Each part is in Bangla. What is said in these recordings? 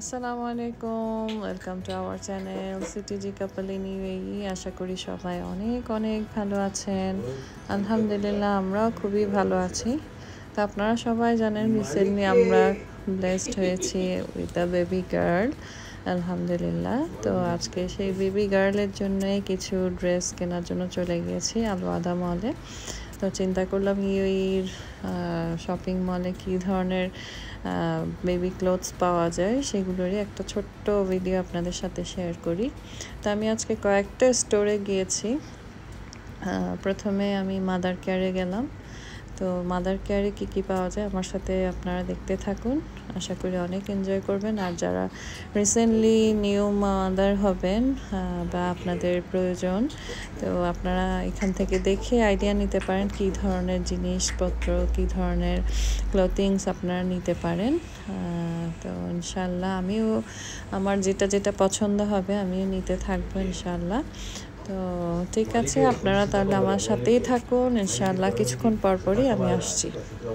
আসসালামু আলাইকুম, welcome to our channel CTG couple in UAE. আশা করি সবাই অনেক অনেক ভালো আছেন। আলহামদুলিল্লাহ আমরাও খুবই ভালো আছি। তো আপনারা সবাই জানেন রিসেন্টলি আমরা ব্লেসড হয়েছি উইথ আ বেবি গার্ল, আলহামদুলিল্লাহ। তো আজকে সেই বেবি গার্লের জন্যই কিছু ড্রেস কেনার জন্য চলে গিয়েছি আলওয়াদা মলে। তো চিন্তা করলাম ইউএইর শপিং মলে কী ধরনের বেবি ক্লোথস পাওয়া যায় সেগুলোরই একটা ছোট্ট ভিডিও আপনাদের সাথে শেয়ার করি। তো আমি আজকে কয়েকটা স্টোরে গিয়েছি। প্রথমে আমি মাদার কেয়ারে গেলাম। তো মাদার কেয়ারে কী পাওয়া যায় আমার সাথে আপনারা দেখতে থাকুন, আশা করি অনেক এনজয় করবেন। আর যারা রিসেন্টলি নিউ মাদার হবেন বা আপনাদের প্রয়োজন, তো আপনারা এখান থেকে দেখে আইডিয়া নিতে পারেন কী ধরনের জিনিসপত্র, কী ধরনের ক্লথিংস আপনারা নিতে পারেন। তো ইনশাল্লাহ আমিও আমার যেটা পছন্দ হবে আমিও নিতে থাকবো ইনশাল্লাহ। তো ঠিক আছে, আপনারা তাহলে আমার সাথেই থাকুন, ইনশাআল্লাহ কিছুক্ষণ পরই আমি আসছি।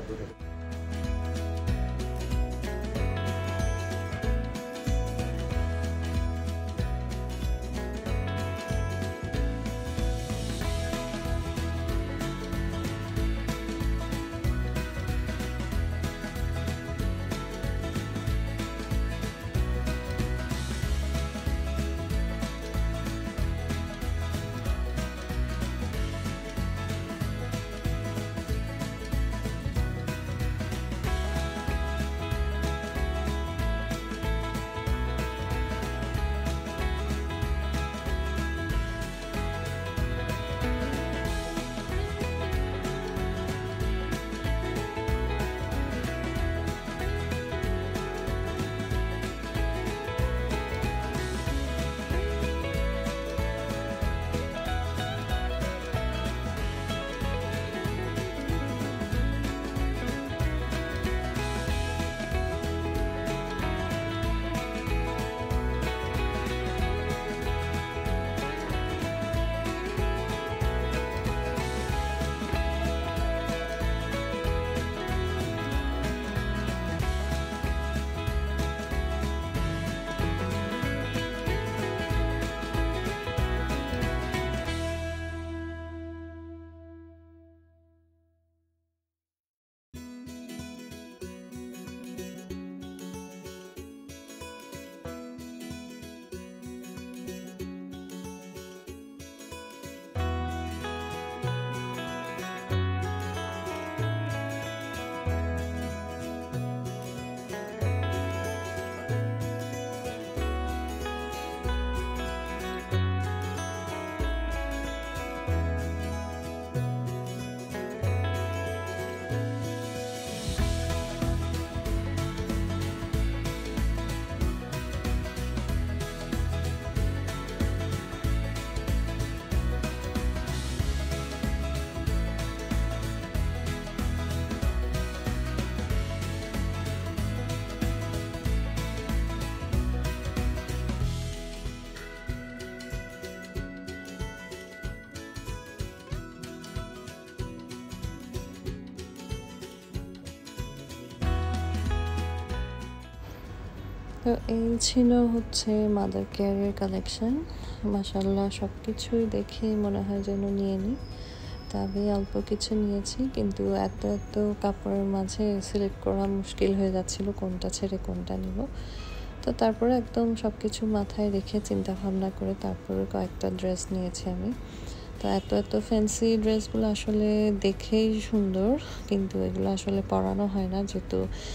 তো এই ছিল হচ্ছে মাদার কেয়ারের কালেকশন। মাশাআল্লাহ সব কিছুই দেখে মনে হয় যেন নিয়ে নিই। তা আমি অল্প কিছু নিয়েছি, কিন্তু এত কাপড়ের মাঝে সিলেক্ট করা মুশকিল হয়ে যাচ্ছিল কোনটা ছেড়ে কোনটা নিব। তো তারপরে একদম সব কিছু মাথায় রেখে চিন্তা ভাবনা করে তারপরে কয়েকটা ড্রেস নিয়েছি আমি। তো এত ফ্যান্সি ড্রেসগুলো আসলে দেখেই সুন্দর, কিন্তু এগুলো আসলে পরানো হয় না, যেহেতু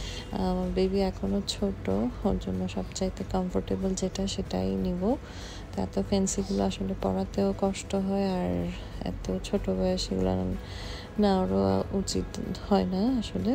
বেবি এখনও ছোট, ওর জন্য সবচাইতে কমফোর্টেবল যেটা সেটাই নিব। তো এত ফ্যান্সিগুলো আসলে পরাতেও কষ্ট হয়, আর এত ছোট বয়সে এগুলো নেওয়ারও উচিত হয় না আসলে।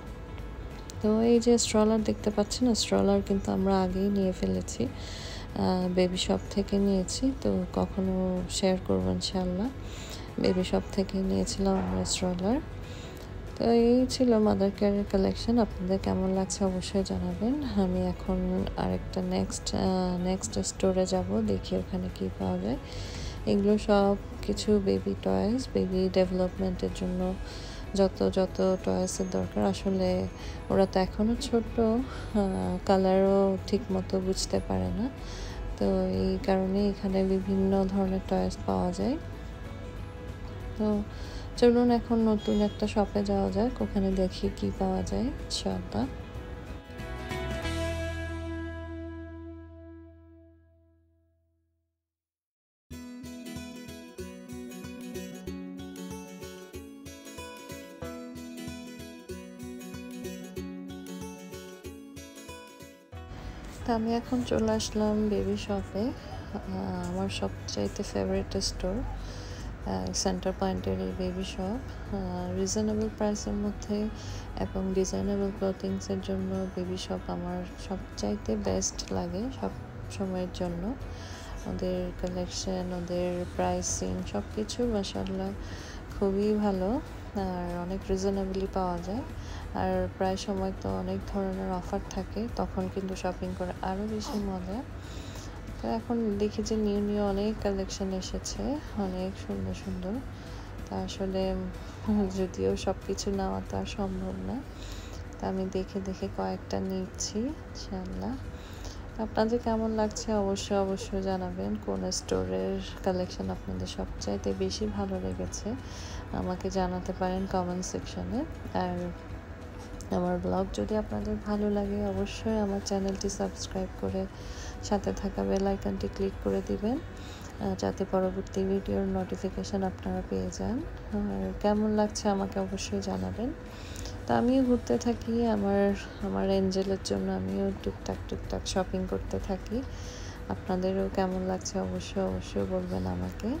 তো এই যে স্ট্রলার দেখতে পাচ্ছি না, স্ট্রলার কিন্তু আমরা আগেই নিয়ে ফেলেছি, বেবি শপ থেকে নিয়েছি। তো কখনো শেয়ার করবো ইনশাআল্লাহ। বেবি শপ থেকে নিয়েছিলাম আমরা স্ট্রলার। তো এই ছিল মাদার কেয়ারের কালেকশন। আপনাদের কেমন লাগছে অবশ্যই জানাবেন। আমি এখন আরেকটা নেক্সট স্টোরে যাব, দেখি ওখানে কি পাওয়া যায়। এগুলো সব কিছু বেবি টয়েস, বেবি ডেভেলপমেন্টের জন্য যত যত টয়েসের দরকার। আসলে ওরা তো এখনও ছোট, কালারও ঠিক মতো বুঝতে পারে না, তো এই কারণে এখানে বিভিন্ন ধরনের টয়েস পাওয়া যায়। তো চলুন এখন নতুন একটা শপে যাওয়া যাক, ওখানে দেখি কি পাওয়া যায় ইনশাআল্লাহ। তো আমি এখন চলে আসলাম বেবি শপে, আমার সবচাইতে ফেভারিট স্টোর সেন্টার পয়েন্টের এই বেবি শপ। রিজনেবল প্রাইসের মধ্যে এবং ডিজাইনেবল ক্লথিংসের জন্য বেবি শপ আমার সবচাইতে বেস্ট লাগে সব সময়ের জন্য। ওদের কালেকশন, ওদের প্রাইসিং সব কিছু মাশাআল্লাহ খুবই ভালো, আর অনেক রিজনেবলি পাওয়া যায়। আর প্রায় সময় তো অনেক ধরনের অফার থাকে, তখন কিন্তু শপিং করে আরও বেশি মজা। তো এখন দেখি যে নিউ নিউ অনেক কালেকশন এসেছে, অনেক সুন্দর সুন্দর। তা আসলে যদিও সব কিছু নেওয়া তো আর সম্ভব না, তা আমি দেখে দেখে কয়েকটা নিচ্ছি ইনশাআল্লাহ। আপনাদের কেমন লাগছে অবশ্যই জানাবেন, কোন স্টোরের কালেকশন আপনাদের সবচাইতে বেশি ভালো লেগেছে আমাকে জানাতে পারেন কমেন্ট সেকশনে। আর আমার ব্লগ যদি আপনাদের ভালো লাগে অবশ্যই আমার চ্যানেলটি সাবস্ক্রাইব করে সাথে থাকা বেল আইকনটি ক্লিক করে দিবেন, যাতে পরবর্তী ভিডিওর নোটিফিকেশান আপনারা পেয়ে যান। আর কেমন লাগছে আমাকে অবশ্যই জানাবেন। তো আমিও ঘুরতে থাকি, আমার এঞ্জেলের জন্য আমিও টুকটাক শপিং করতে থাকি। আপনাদেরও কেমন লাগছে অবশ্যই বলবেন আমাকে।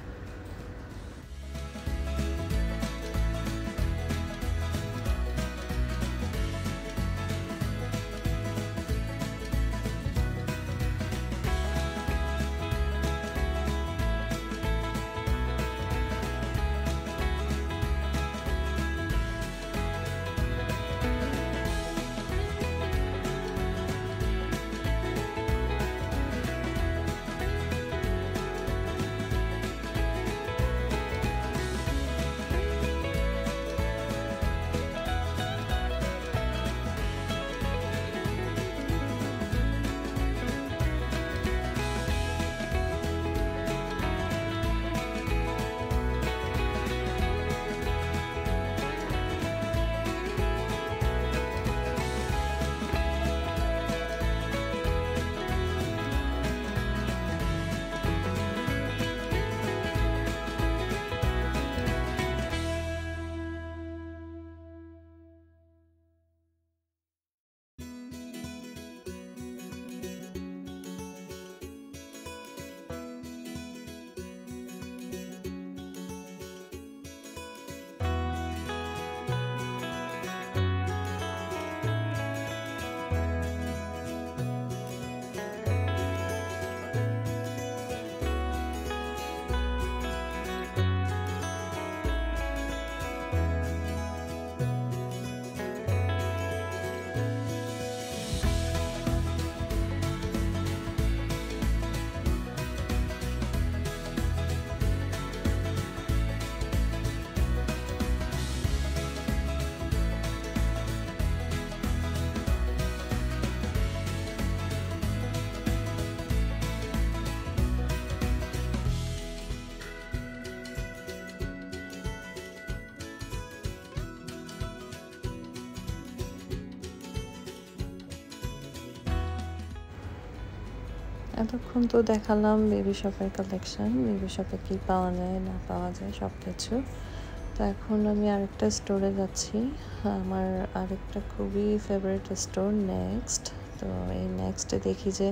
এতক্ষণ তো দেখালাম বেবি শপের কালেকশন, বেবি শপে কী পাওয়া যায় না পাওয়া যায় সব কিছু। তো এখন আমি আরেকটা স্টোরে যাচ্ছি, আমার আরেকটা খুবই ফেভারিট স্টোর নেক্সট। তো এই নেক্সটে দেখি যে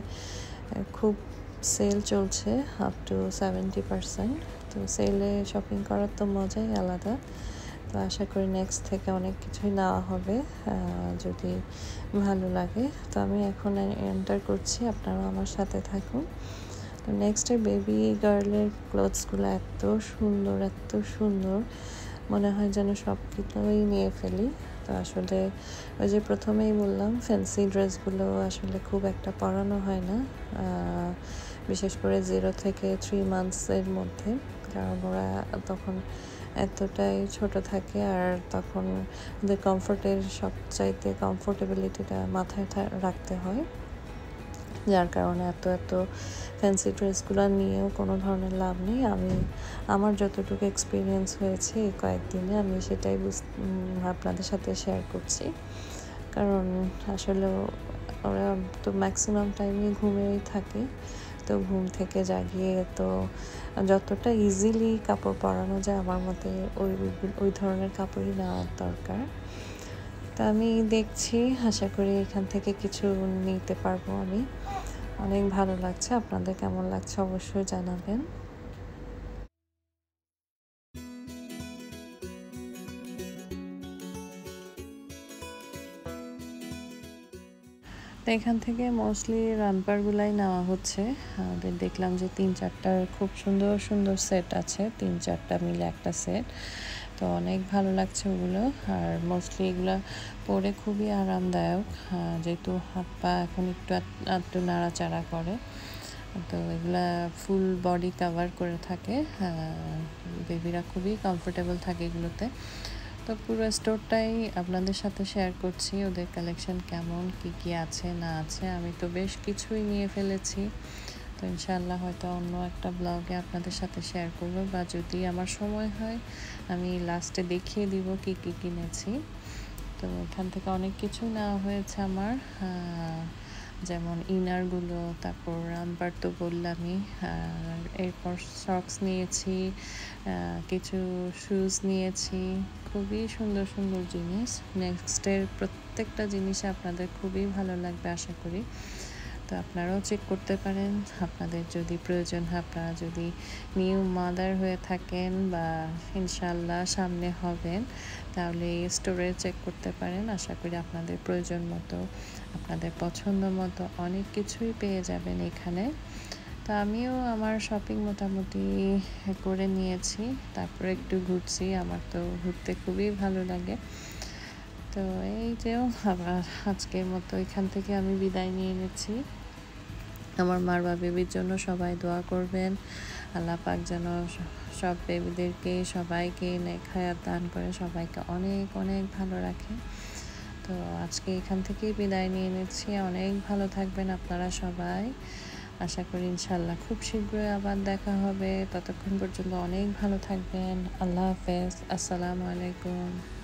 খুব সেল চলছে আপ টু 70%। তো সেলে শপিং করার তো মজাই আলাদা। তো আশা করি নেক্সট থেকে অনেক কিছুই নেওয়া হবে যদি ভালো লাগে। তো আমি এখন এন্টার করছি, আপনারাও আমার সাথে থাকুন। তো নেক্সটে বেবি গার্লের ক্লোথসগুলো এত সুন্দর, মনে হয় যেন সব কিছুই নিয়ে ফেলি। তো আসলে ওই যে প্রথমেই বললাম, ফ্যান্সি ড্রেসগুলো আসলে খুব একটা পরানো হয় না, বিশেষ করে 0 থেকে 3 মান্থসের মধ্যে, কারণ ওরা তখন এতটাই ছোট থাকে, আর তখন ওদের কমফোর্টের সবচাইতে কমফোর্টেবিলিটিটা মাথায় রাখতে হয়, যার কারণে এত ফ্যান্সি ড্রেসগুলো নিয়েও কোনো ধরনের লাভ নেই। আমি আমার যতটুকু এক্সপিরিয়েন্স হয়েছে এই কয়েকদিনে আমি সেটাই আপনাদের সাথে শেয়ার করছি। কারণ আসলে ওরা তো ম্যাক্সিমাম টাইমে ঘুমেই থাকে, তো ঘুম থেকে জাগিয়ে তো যতটা ইজিলি কাপড় পরানো যায় আমার মতে ওই ধরনের কাপড়ই নেওয়ার দরকার। তা আমি দেখছি, আশা করি এখান থেকে কিছু নিতে পারবো আমি। অনেক ভালো লাগছে, আপনাদের কেমন লাগছে অবশ্যই জানাবেন। তো এখান থেকে মোস্টলি রামপারগুলাই নেওয়া হচ্ছে। আমাদের দেখলাম যে 3-4টার খুব সুন্দর সুন্দর সেট আছে, 3-4টা মিলে একটা সেট। তো অনেক ভালো লাগছে ওগুলো, আর মোস্টলি এগুলো পরে খুবই আরামদায়ক, যেহেতু হাত পা এখন একটু নাড়াচাড়া করে। তো এগুলা ফুল বডি কভার করে থাকে, বেবিরা খুবই কমফোর্টেবল থাকে এগুলোতে। তো পুরো স্টোরটাই আপনাদের সাথে শেয়ার করছি, ওদের কালেকশন কেমন, কি আছে না আছে। আমি তো বেশ কিছুই নিয়ে ফেলেছি, তো ইনশাআল্লাহ হয়তো অন্য একটা ব্লগে আপনাদের সাথে শেয়ার করব, বা যদি আমার সময় হয় আমি লাস্টে দেখিয়ে দিব কি কিনেছি। তো এখান থেকে অনেক কিছু নেওয়া হয়েছে আমার, যেমন ইনারগুলো, তারপর রামপার তো বললামই, আর এরপর সক্স নিয়েছি, কিছু শুজ নিয়েছি। খুবই সুন্দর সুন্দর জিনিস, নেক্সটের প্রত্যেকটা জিনিস আপনাদের খুবই ভালো লাগবে আশা করি। তো আপনারাও চেক করতে পারেন, আপনাদের যদি প্রয়োজন হয়, আপনারা যদি নিউ মাদার হয়ে থাকেন বা ইনশাল্লাহ সামনে হবেন, তাহলে এই স্টোরে চেক করতে পারেন। আশা করি আপনাদের প্রয়োজন মতো, আপনাদের পছন্দ মতো অনেক কিছুই পেয়ে যাবেন এখানে। তো আমিও আমার শপিং মোটামুটি করে নিয়েছি, তারপরে একটু ঘুরছি, আমার তো ঘুরতে খুবই ভালো লাগে। তো এই যে আবার আজকের মতো এখান থেকে আমি বিদায় নিয়ে নিচ্ছি। আমার মার বা বেবির জন্য সবাই দোয়া করবেন, আল্লাহ পাক যেন সব বেবিদেরকে সবাইকে নেক হায়াত দান করে, সবাইকে অনেক অনেক ভালো রাখে। তো আজকে এখান থেকেই বিদায় নিয়ে নিচ্ছি। অনেক ভালো থাকবেন আপনারা সবাই, আশা করি ইনশাল্লাহ খুব শীঘ্রই আবার দেখা হবে। ততক্ষণ পর্যন্ত অনেক ভালো থাকবেন। আল্লাহ হাফেজ, আসসালামু আলাইকুম।